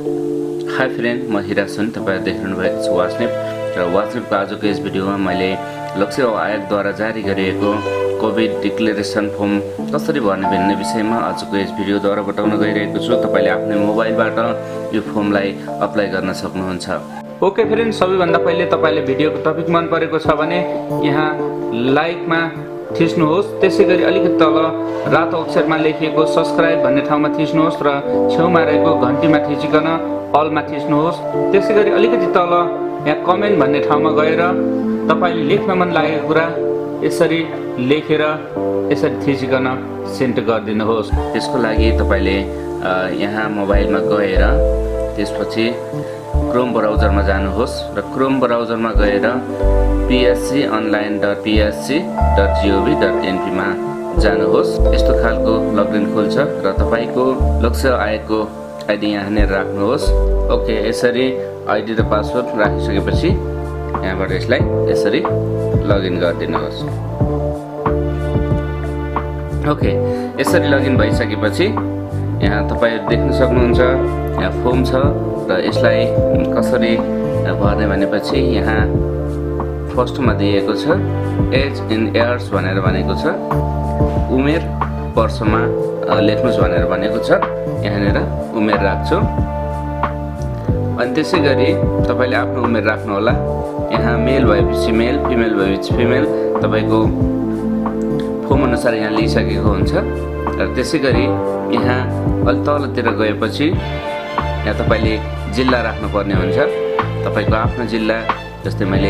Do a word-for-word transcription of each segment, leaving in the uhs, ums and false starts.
High friend, म हिराज हुँ। तपाईहरु देखिरहनु भएको छ वाट्सएप र वाट्सएपको आजको यस भिडियोमा मैले लोकसेवा आयोगद्वारा जारी गरिएको कोभिड डिक्लेरेसन फर्म कसरी भर्ने भन्ने विषयमा आजको यस भिडियोद्वारा बताउन गइरहेको छु। तपाईले आफ्नो मोबाइलबाट यो फर्मलाई अप्लाई गर्न सक्नुहुन्छ। ओके फ्रेन्ड, सबैभन्दा पहिले तपाईले भिडियोको टपिक मन परेको छ भने यहाँ लाइकमा थिच्नुहोस्। त्यसैगरी अलिकति तल रातो अक्षरमा लेखिएको सब्स्क्राइब भन्ने ठाउँमा थिच्नुहोस् र छेउमा रहेको घण्टीमा थिचिकन अलमा थिच्नुहोस्। त्यसैगरी अलिकति तल यहाँ कमेन्ट भन्ने ठाउँमा गएर तपाईले लेख्न मन लागेको कुरा यसरी लेखेर यसरी थिचिकन सेन्ड गरिदिनुहोस्। त्यसको लागि तपाईले यहाँ मोबाइलमा गएर त्यसपछि क्रोम ब्राउजरमा जानुहोस् र क्रोम ब्राउजरमा गएर PSC online dot PSC dot GOV dot NP मा जानुहोस्। यस्तो खालको लगइन खोल्छ र तपाईको लोकसेवा आयोगको आइडी यहाँनिर राख्नुहोस्। ओके, यसरी आइडी र पासवर्ड राखिसकेपछि यहाँबाट यसलाई यसरी लगइन गरिदिनुहोस्। ओके, यसरी लगइन भइसकेपछि यहाँ तपाईहरु देख्न सक्नुहुन्छ यहाँ फर्म छ र यसलाई कसरी भर्ने भनेपछि यहाँ फर्स्टमा दिएको छ एज इन इयर्स भनेर भनेको छ। उमेर वर्षमा लेख्नुस् भनेर भनेको छ। यहाँनिर उमेर राख्छु अनि त्यसैगरी तपाईले आफ्नो उमेर राख्नु होला। यहाँ मेल भएपछि मेल, फिमेल भएपछि फिमेल तपाईको फर्म अनुसार यहाँ लिइसकेको हुन्छ र त्यसैगरी यहाँ अलि तलतिर गएपछि यहाँ तपाईले जिल्ला राख्नुपर्ने हुन्छ। तपाईको आफ्नो जिल्ला, जस्तै मैले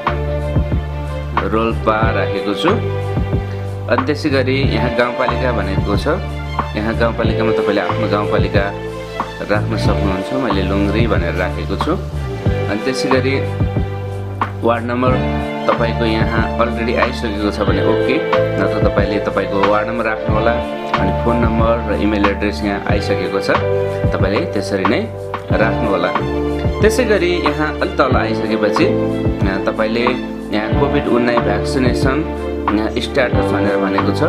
रोल्पा राखेको छु। अनि त्यसैगरी यहाँ गाउँपालिका भनेको छ। यहाँ गाउँपालिकामा तपाईले आफ्नो गाउँपालिका राख्न सक्नुहुन्छ। मैले लुङ्ग्री भनेर राखेको छु। अनि त्यसैगरी वार्ड नम्बर तपाईको यहाँ अलरेडी आइसकेको छ भने ओके, नत्र तपाईले तपाईको वार्ड नम्बर राख्नु होला। अनि फोन नम्बर र इमेल एड्रेस यहाँ आइसकेको छ, तपाईले त्यसरी नै राख्नु होला। त्यसैगरी यहाँ अलि तल आइसकेपछि तपाईले यहाँ कोभिड उन्नाइस भ्याक्सिनेसन यहाँ स्ट्याटस भनेर भनेको छ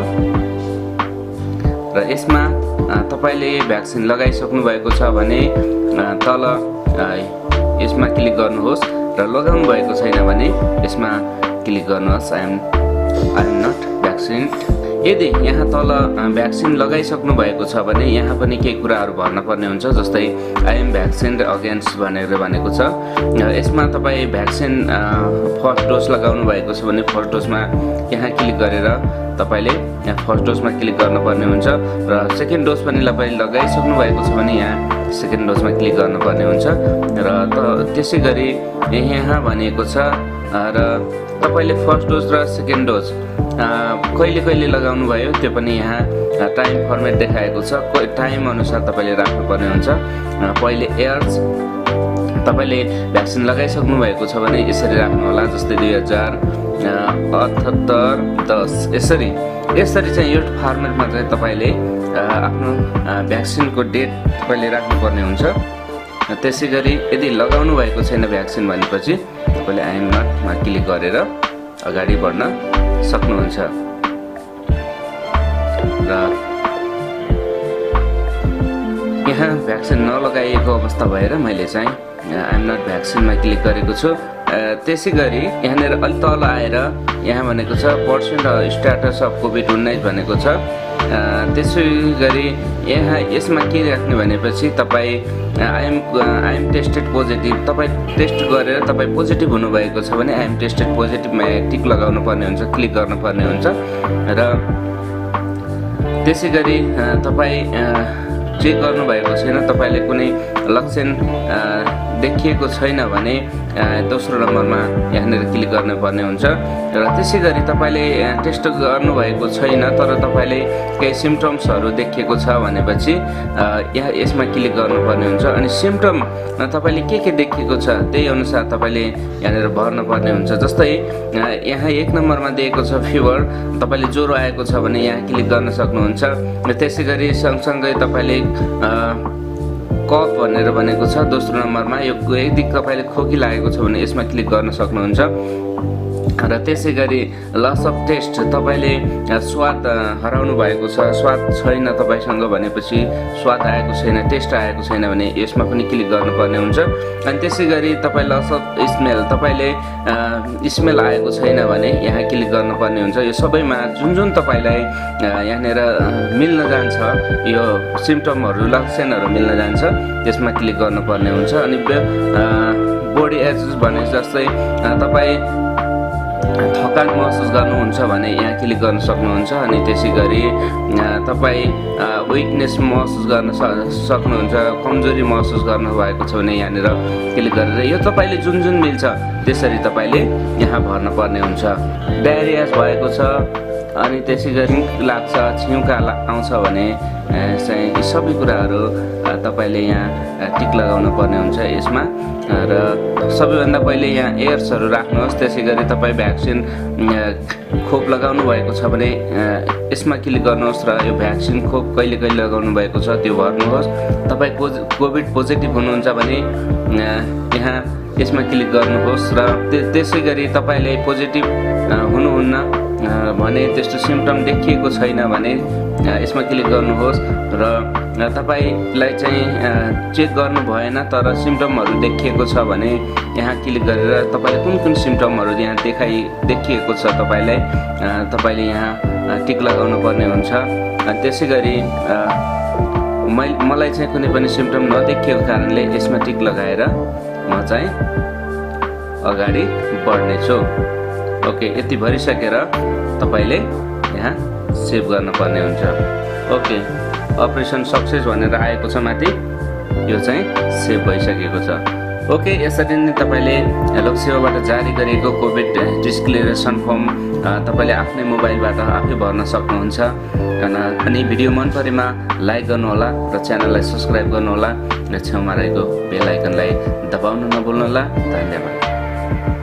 र यसमा तपाईले भ्याक्सिन लगाइसक्नु भएको छ भने तल यसमा क्लिक गर्नुहोस् र लगाउनु भएको छैन भने यसमा क्लिक गर्नुहोस् I am I am not vaccinated. यदि यहाँ तल भ्याक्सिन लगाइसक्नु भएको छ भने यहाँ पनि केही कुराहरू भर्न पर्ने हुन्छ, जस्तै आई एम भ्याक्सिन्ड अगेन्स्ट भनेर भनेको छ। यसमा तपाईँ भ्याक्सिन फर्स्ट डोज लगाउनु भएको छ भने फर्स्ट डोजमा यहाँ क्लिक गरेर तपाईले यहाँ फर्स्ट डोजमा क्लिक गर्नुपर्ने हुन्छ र सेकेन्ड डोज पनि तपाईले लगाइसक्नु भएको छ भने यहाँ सेकेन्ड डोजमा क्लिक गर्नुपर्ने हुन्छ र त्यसै गरी यहाँ भनेको छ र तपाईले फर्स्ट डोज र सेकेन्ड डोज कहिले कहिले लगाउनु भयो त्यो पनि यहाँ टाइम फर्मेट देखाएको छ। टाइम अनुसार तपाईले राख्नुपर्ने हुन्छ। पहिले इयर्स तपाईले भ्याक्सिन लगाइसक्नु भएको छ भने यसरी राख्नु होला, जस्तै दुई हजार अठहत्तर दस यसरी यसरी चाहिँ यो फर्मेटमा चाहिँ तपाईले आफ्नो भ्याक्सिनको डेट तपाईले राख्नुपर्ने हुन्छ। त्यसैगरी यदि लगाउनु भएको छैन भ्याक्सिन भनेपछि तपाईले आई एम नटमा क्लिक गरेर अगाडि बढ्न सक्नुहुन्छ र यहाँ भ्याक्सिन नलगाइएको अवस्था भएर मैले चाहिँ आई एम नट भ्याक्सिनमा क्लिक गरेको छु। त्यसैगरी यहाँनिर अलि तल आएर यहाँ भनेको छ पर्सेन्ट स्ट्याटस अफ कोभिड उन्नाइस भनेको छ। त्यसै गरी यहाँ यसमा के राख्ने भनेपछि तपाईँ आइएम आइएम टेस्टेड पोजिटिभ, तपाईँ टेस्ट गरेर तपाईँ पोजिटिभ हुनुभएको छ भने आइएम टेस्टेड पोजिटिभमा टिक लगाउनु पर्ने हुन्छ, क्लिक गर्नुपर्ने हुन्छ र त्यसै गरी तपाईँ चेक गर्नुभएको छैन, तपाईँले कुनै लक्षण देखिएको छैन भने दोस्रो नम्बरमा यहाँनिर क्लिक गर्नुपर्ने हुन्छ र त्यसै गरी तपाईँले टेस्ट गर्नुभएको छैन तर तपाईँले केही सिम्पटम्सहरू देखिएको छ भनेपछि यहाँ यसमा क्लिक गर्नुपर्ने हुन्छ। अनि सिम्पटम तपाईँले के के देखिएको छ त्यही अनुसार तपाईँले यहाँनिर भर्नुपर्ने हुन्छ। जस्तै यहाँ एक नम्बरमा दिएको छ फिभर, तपाईँले ज्वरो आएको छ भने यहाँ क्लिक गर्न सक्नुहुन्छ। त्यसै गरी सँगसँगै तपाईँले कफ भनेर भनेको छ दोस्रो नम्बरमा। यो यदि तपाईले खोकी लागेको छ भने यसमा क्लिक गर्न सक्नुहुन्छ र त्यसै गरी लस अफ टेस्ट, तपाईँले स्वाद हराउनु भएको छ, स्वाद छैन तपाईँसँग भनेपछि स्वाद आएको छैन, टेस्ट आएको छैन भने यसमा पनि क्लिक गर्नुपर्ने हुन्छ। अनि त्यसै गरी तपाईँ लस अफ स्मेल, तपाईँले स्मेल आएको छैन भने यहाँ क्लिक गर्नुपर्ने हुन्छ। यो सबैमा जुन जुन तपाईँलाई यहाँनिर मिल्न जान्छ, यो सिम्टमहरू लक्षणहरू मिल्न जान्छ त्यसमा क्लिक गर्नुपर्ने हुन्छ। अनि बडी एचेस भने जस्तै तपाईँ थकान महसुस गर्नुहुन्छ भने यहाँ क्लिक गर्न सक्नुहुन्छ। अनि त्यसै गरी तपाईँ विकनेस महसुस गर्न सक्नुहुन्छ, कमजोरी महसुस गर्नुभएको छ भने यहाँनिर क्लिक गरेर यो तपाईँले जुन जुन मिल्छ त्यसरी तपाईँले यहाँ भर्नुपर्ने हुन्छ। डायरिया भएको छ अनि त्यसै गरी लाग्छ, छिउका आउँछ भने चाहिँ यी सबै कुराहरू तपाईँले यहाँ टिक लगाउनु पर्ने हुन्छ यसमा। र सबैभन्दा पहिले यहाँ एयर्सहरू राख्नुहोस्। त्यसै गरी तपाईँ भ्याक्सिन खोप लगाउनु भएको छ भने यसमा क्लिक गर्नुहोस् र यो भ्याक्सिन खोप कहिले कहिले लगाउनु भएको छ त्यो भर्नुहोस्। तपाईँ कोभिड पोजिटिभ हुनुहुन्छ भने यहाँ यसमा क्लिक गर्नुहोस् र त्यसै गरी तपाईँले पोजिटिभ हुनुहुन्न भने, त्यस्तो सिम्टम देखिएको छैन भने यसमा क्लिक गर्नुहोस्। र तपाईँलाई चाहिँ चेक गर्नु भएन तर सिम्टमहरू देखिएको छ भने यहाँ क्लिक गरेर तपाईँले कुन कुन सिम्टमहरू यहाँ देखाइ देखिएको छ तपाईँलाई तपाईँले यहाँ टिक लगाउनु पर्ने हुन्छ। त्यसै गरी मै मलाई चाहिँ कुनै पनि सिम्टम नदेखिएको कारणले यसमा टिक लगाएर म चाहिँ अगाडि बढ्नेछु। ओके, यति भरिसकेर तपाईँले यहाँ सेभ गर्नुपर्ने हुन्छ। ओके, अपरेसन सक्सेस भनेर आएको छ माथि, यो चाहिँ सेभ भइसकेको छ। ओके, यसरी नै तपाईँले लोकसेवाबाट जारी गरिएको कोभिड डिस्क्लेरेसन फर्म तपाईँले आफ्नै मोबाइलबाट आफै भर्न सक्नुहुन्छ। अनि भिडियो मन परेमा लाइक गर्नुहोला र च्यानललाई सब्सक्राइब गर्नुहोला र छेउमा रहेको बेल आइकनलाई दबाउन नभुल्नुहोला। धन्यवाद।